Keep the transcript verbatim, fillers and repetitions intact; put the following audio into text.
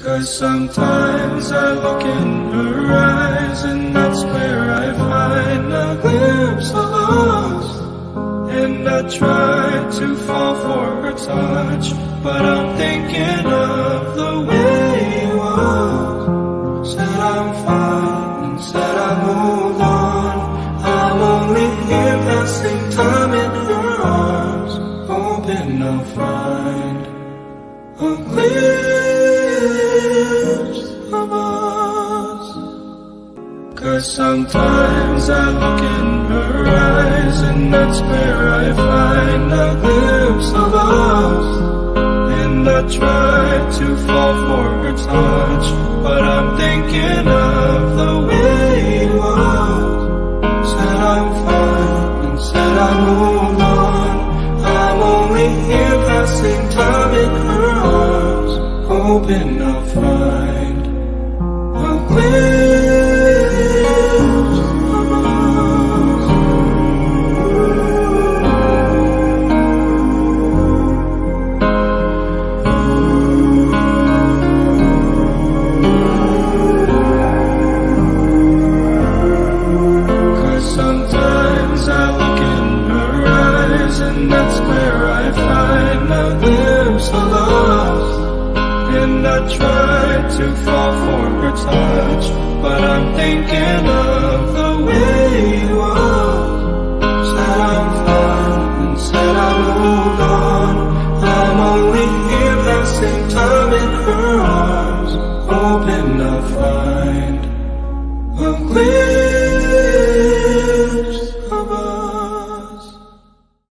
'Cause sometimes I look in her eyes, and that's where I find a glimpse of us. And I try to fall for her touch, but I'm thinking of the way you was. Said I'm fine and said I moved on. I'm only here passing time in her arms, hoping I'll find a glimpse of us. 'Cause sometimes I look in her eyes, and that's where I find a glimpse of us. And I try to fall for her touch, but I'm thinking of the way it was. Said I'm fine and said I moved on. I'm only here passing time in her arms, hoping I'll find a glimpse of us. 'Cause sometimes I look in her eyes, and that's where I find a glimpse of us. And I try to fall for her touch, but I'm thinking of the way you was. Said I'm